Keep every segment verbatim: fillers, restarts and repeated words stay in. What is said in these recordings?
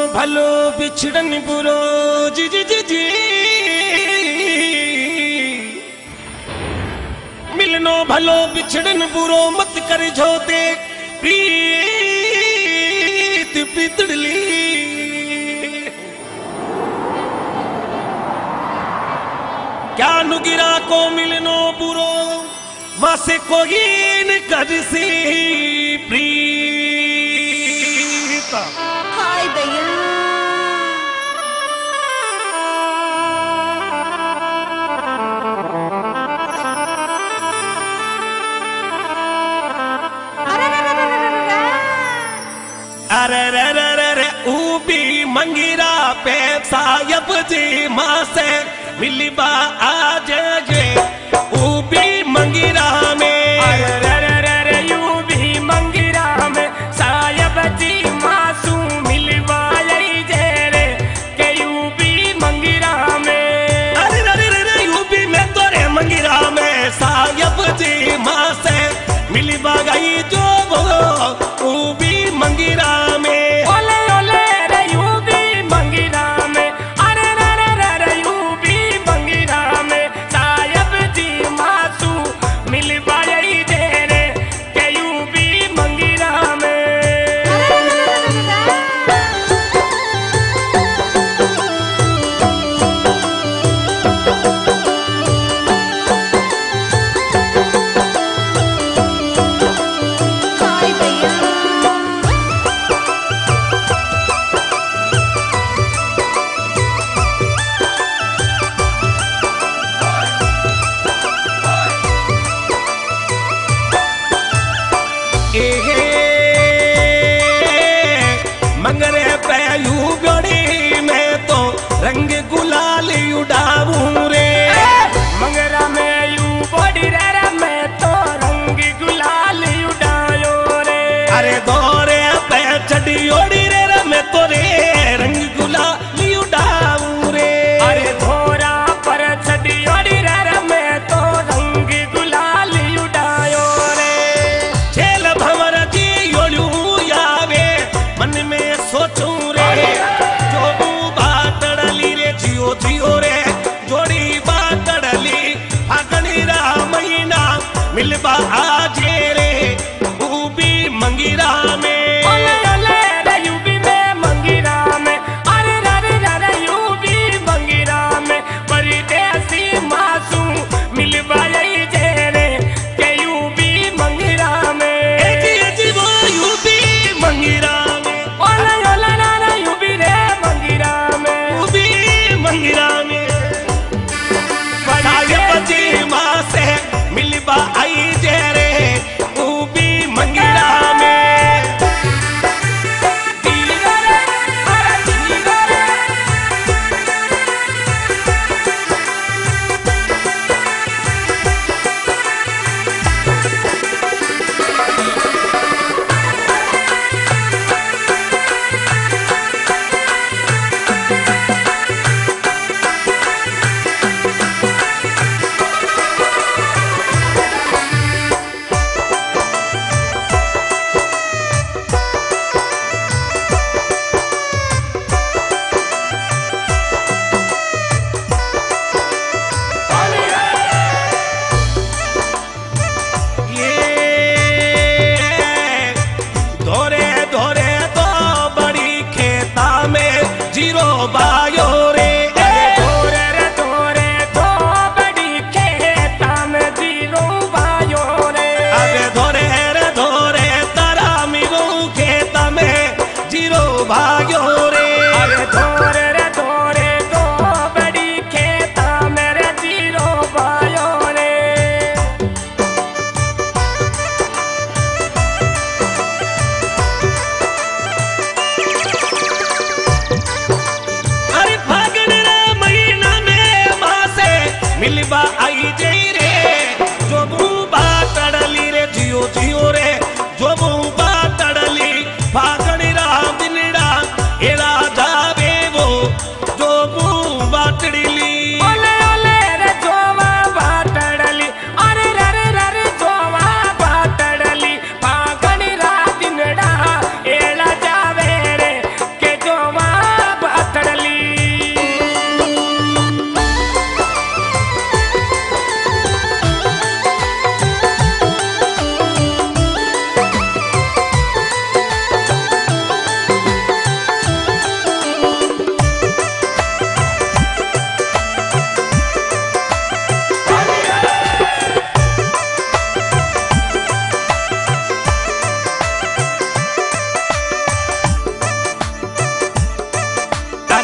भलो बिछड़न बुरो जी जी जी जी मिलनो भलो बिछड़न बुरो मत कर झोते प्रीत पितड़ली क्या नुगिरा को मिलनो बुरो मासे कोई न कर सी प्रीत हाय दया अरे रे रे रे रे ऊबी मंगीरा पे सायब जी माँ से मिली बा आज जे ऊबी मंगीरा में अरे रे रे रे रे ऊबी मंगीरा में सायब जी मासू मिली बा यही जे रे के ऊबी मंगीरा में अरे रे रे रे ऊबी में तोरे मंगीरा में सायब जी माँ से मिली बा गई जो वो ऊबी मंगीरा में ओले ओले रे ऊबी मंगीरा में अरे रे रे रे रे ऊबी मंगीरा में सायब जी मासू मिली बा यही जे रे के ऊबी मंगीरा में हाय दया मंगरे पे यू बड़ी मैं तो रंग गुलाल उड़ाऊं रे मंगरा में यू बड़ी रे रे मैं तो रंग गुलाल उड़ायो रे अरे दौरे पे चढ़ी ओड़ी रे रे मैं तो रे रंग गुलाल उड़ाऊं रे अरे धोरा पर छड़ी ओड़ी रे रे मैं तो रंग गुलाल उड़ायो रे झेल भंवर जी ओड़ू यावे मन में सोचूं रे जो बातड़ली रे जियो जियो रे जोड़ी बातड़ली फागणी रा महीना मिलबा आजे रे ऊबी मंगीरा में ओले ओले रे यूबी में मंगीरा में अरे रे रे रे रे यूबी मंगीरा में परदेसी मासू मिलबा यही जे रे के यूबी मंगीरा में एजी एजी वो यूबी मंगीरा में ओले ओले रे रे यूबी रे मंगीरा में ऊबी मंगीरा में सायब जी माँ से मिलबा आई जे रे ऊबी मंगीरा में धीरे रे अरे धीरे रे ये धोरे धोरे तो बड़ी खेता में जीरो बायो रे धोरे रे धोरे तो बड़ी खेता में जीरो बायो रे अबे धोरे रे धोरे तारा मिरो खेता में जीरो भाग्यो रे अरे धोरे रे धोरे तो बड़ी खेता मेरे जीरो बायो रे अरे फागण रे महीना में माँ से मिलबा आई जई रे जो बूबा तड़ली रे जियो जियो रे जो बूबा तड़ली फागण रा दिनड़ा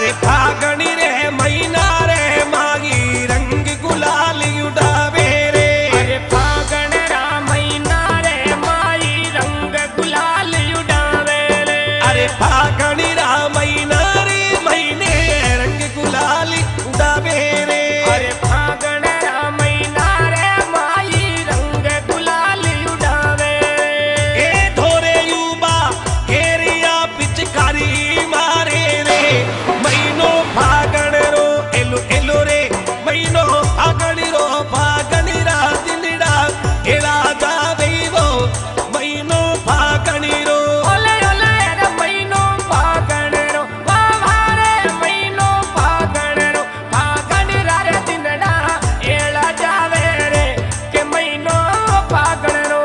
अरे फागणी रे महीना रे मागी रंग गुलाल उड़ावे रे। अरे फागण रा महीना रे माई रंग गुलाल उड़ावे रे। अरे फागणी रा महीना रे महीने रंग गुलाल उड़ावे रे। अरे फागण रा महीना रे माई रंग गुलाल उड़ावे रे। ए धोरे युवा केरिया पिचकारी मारे रे महीनो फागण रो एलो एलो रे महीनो फागण रो फागणी रा दिनड़ा एड़ा जावे वो महीनो फागणी रो। ओले ओले रे महीनो फागण रो वाह वाह रे महीनो फागण रो फागण रा रे दिनड़ा एड़ा जावे रे के महीनो फागण रो।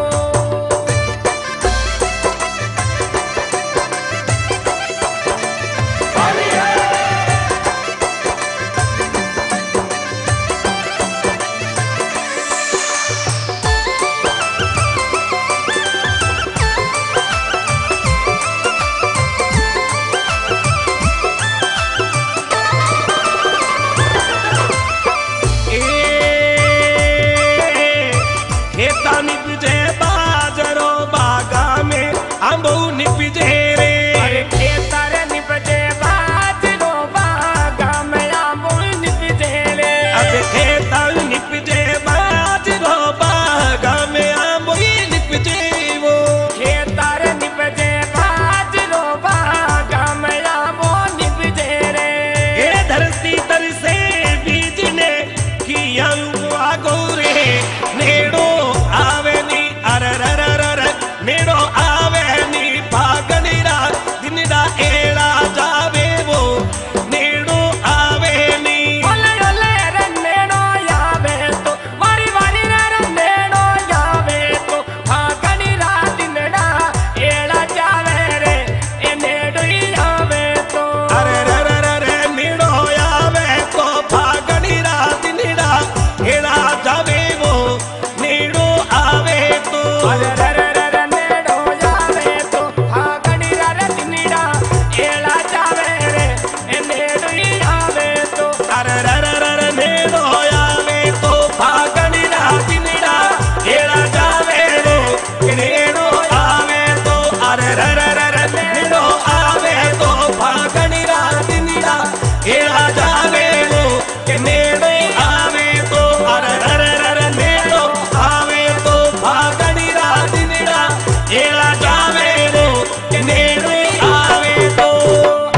खेता निपजे बाजरो बागा में आंबो निपजे रे। अरे खेता रे निपजे बाजरो बागा में आंबो निपजे रे। अब खेता निपजे बाजरो बागा में आंबो निपजे वो। खेता रे निपजे बाजरो बागा में आंबो निपजे रे। ये धरती तर से बीज ने किया आगो रे नेड़ो आवे नी अररररर नेड़ो आवे नी फागणी रा दिनड़ा एड़ा जावे वो नेड़ो आवे नी। ओले ओले रे नेड़ो आवे तो वारी वारी रे नेड़ो आवे तो फागणी रा दिनड़ा एड़ा जावे रे ए नेड़ो आवे तो। अररररर नेड़ो आवे तो फागणी रा दिनड़ा एड़ा जावे वो नेड़ो आवे तो। अरे रे रे रे रे नेड़ो आवे तो फागणी रा रे दिनड़ा एड़ा जावे रे ए नेड़ो आवे तो। अररररर नेड़ो आवे तो फागणी रा दिनड़ा एड़ा जावे वो नेड़ो आवे तो। अररररर नेड़ो आवे तो फागणी रा दिनड़ा एड़ा जावे वो नेड़ो आवे तो। अररररर नेड़ो आवे तो फागणी रा दिनड़ा एड़ा जावे वो नेड़ो आवे तो।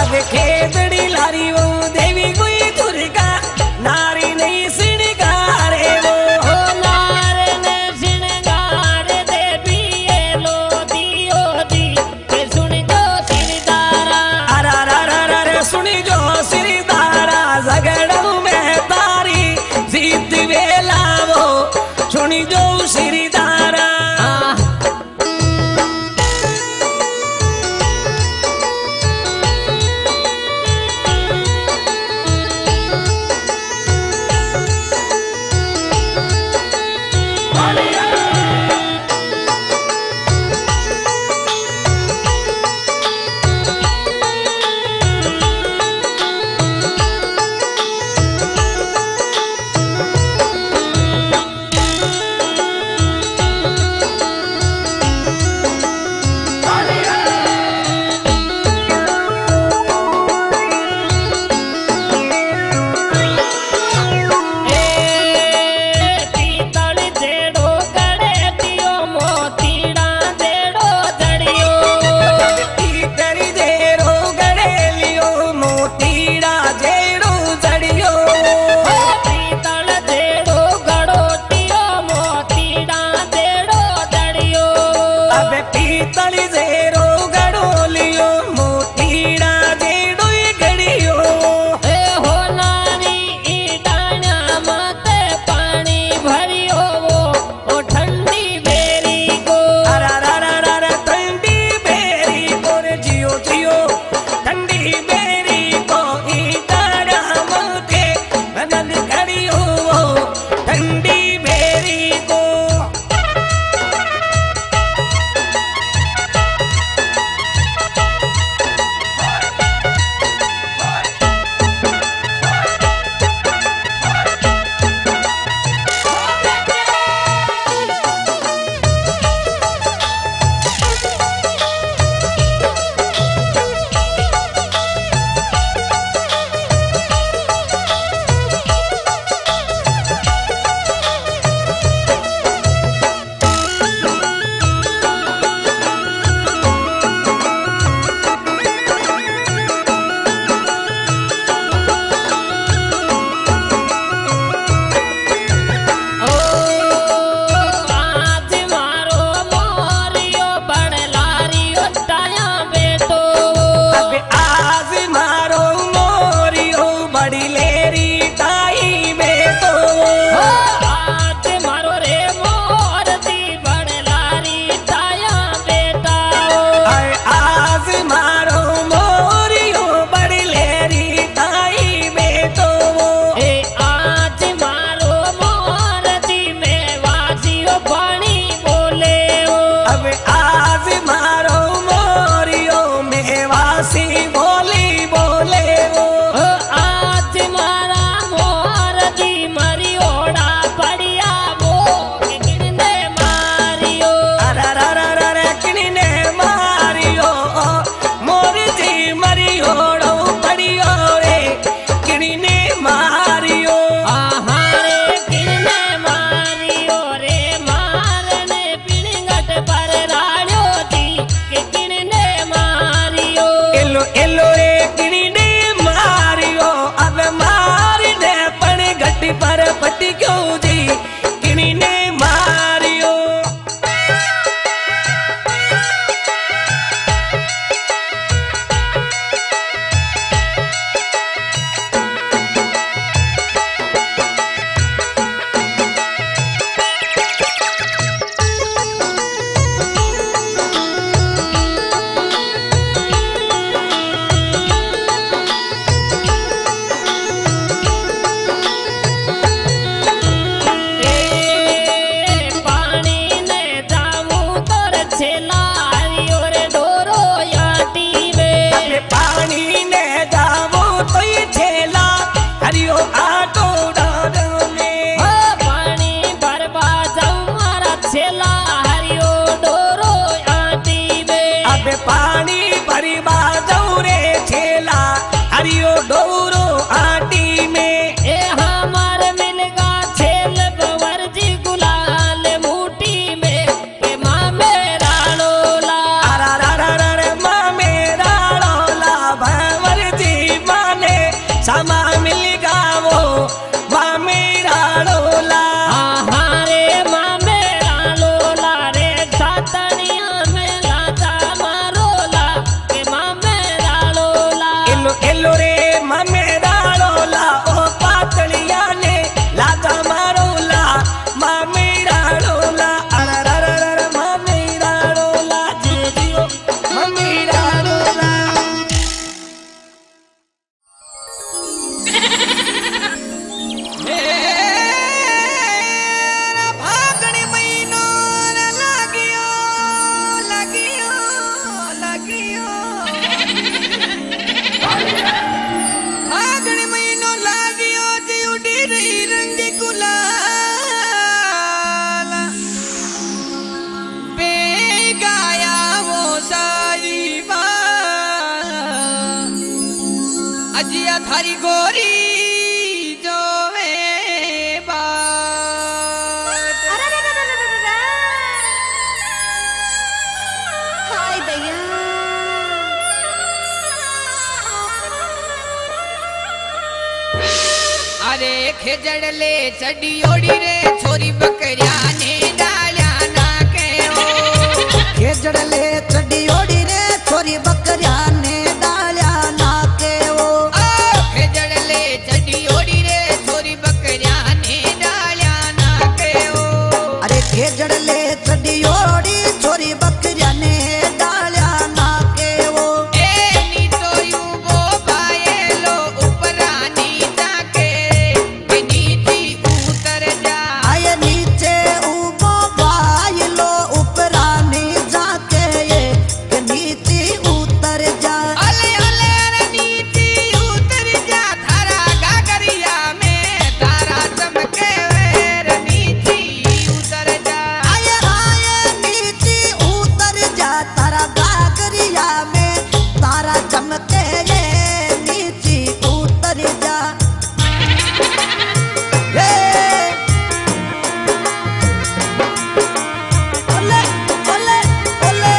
अब खेतड़ी लारी वो देवी कोई दुर्गा नारी नहीं सिणगारे वो ओ नार ने सिणगार देवी ये लो दियो दी के सुन जो सिरदारा अरा रा रा रा रे सुनी जो सिरदारा झगड़ों में तारी जीत वेला वो सुनी जो सिरदारा बा अजिया थारी गोरी जोवे बाट हाय दैया अरे खेजड़ ले चढ़ी ओड़ी रे छोरी बकरिया ने डालिया ना के हो खेजड़ ले चढ़ी ओड़ी रे छोरी बकरिया ने डालिया ना के हो खेजड़ ले चढ़ी ओड़ी रे छोरी बकरिया ने डालिया ना के हो अरे खेजड़ ले चढ़ी ओड़ी छोरी बकरिया ने डालिया ना के हो ए नी तो यू वो पाए लो ऊपरानी जाके के नीचे उतर जा आए नीचे उबो भाई लो ऊपरानी जाके ये के नीचे उतर जा अले अले रे नीचे उतर जा थारा गागरिया में तारा चमके वे रे नीचे उतर जा आए आए नीचे उतर जा तारा गागरिया में तारा चमके ये नीचे उतर जा हे ओले ओले ओले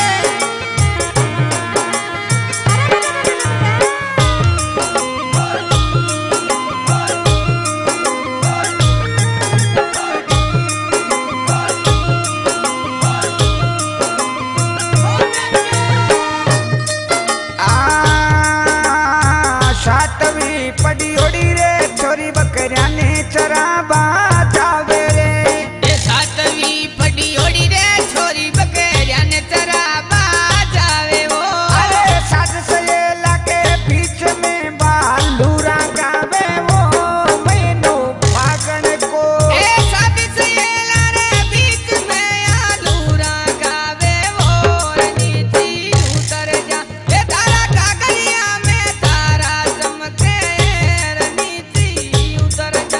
आ सातवीं पड़ी ओड़ी रे छोरी बकरिया ने चराबा जावे रे ये सातवीं पड़ी ओड़ी रे छोरी बकरिया ने चरा बाजावे वो अरे सात सहेला के बीच में बालूरा गावे वो मैनू फागण को ए शादी से ये लारे बीच में आलूरा गावे वो रे नीचे उतर जा ये तारा कागरिया में तारा चमके रे नीचे उतर जा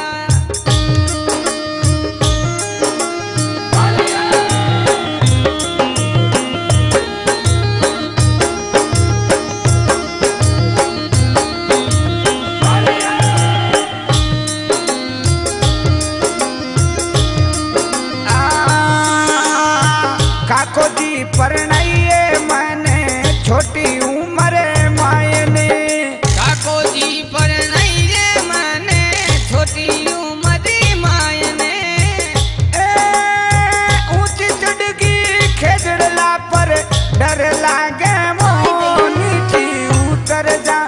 आ काको जी परनाइए मैंने छोटी उम्र मायने काको जी पर नहीं रे मने छोटी उमरी मायने ए ऊंची चढ़गी खेजड़ला पर डर लागे वो नीचे उतर जा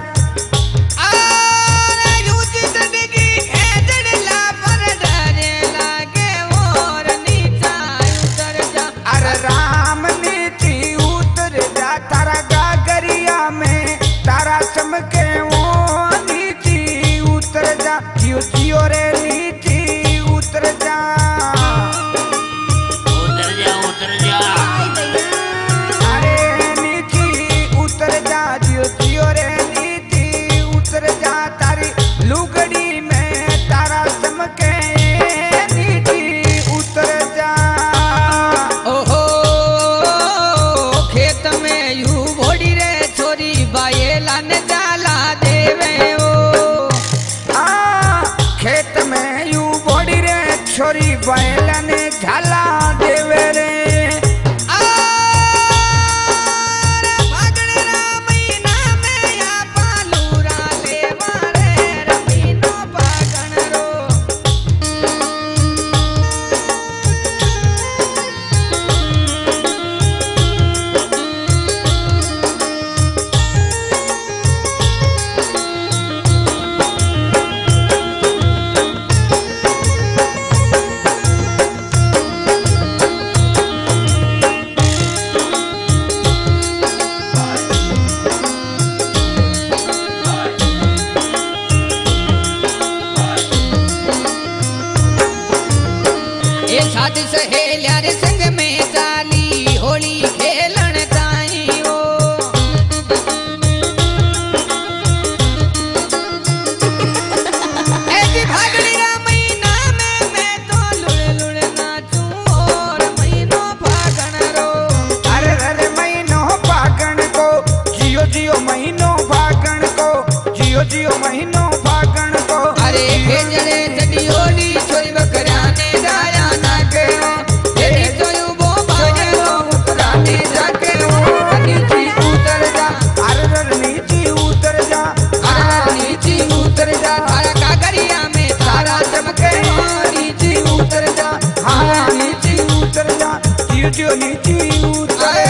और यूजी जिंदगी खेजड़ला पर डरे लागे और नीचा उतर जा अरे राम नीचे उतर जा तारा गागरिया में तारा चमके वो नीचे उतर जा जियो जियो रे नीचे उतर जा उतर जा उतर जा हाय दैया अरे नीचे उतर जा जियो जियो रे नीचे उतर जा तारी लुगड़ी में तारा चमके नीचे उतर जा ओहो खेत में यू बोड़ी रे छोरी बायेला ने जाला देवे ओ आ खेत में यू बोड़ी रे छोरी बैलन झाला देवे रे फागण महीना में या पालूरा ले मारे रमीनो फागण रो जियो जियो महीनो फागण को अरे भेजड़े सडी होली छोरी बकरा ने दाया ना कयो तेरी जोयू बो बाजलो बकरा ने जाके नीचे उतर जा अरे नीचे उतर जा अरे नीचे उतर जा तारा कागरिया में तारा चमके नीचे उतर जा हाँ नीचे उतर जा जियो जियो नीचे उतर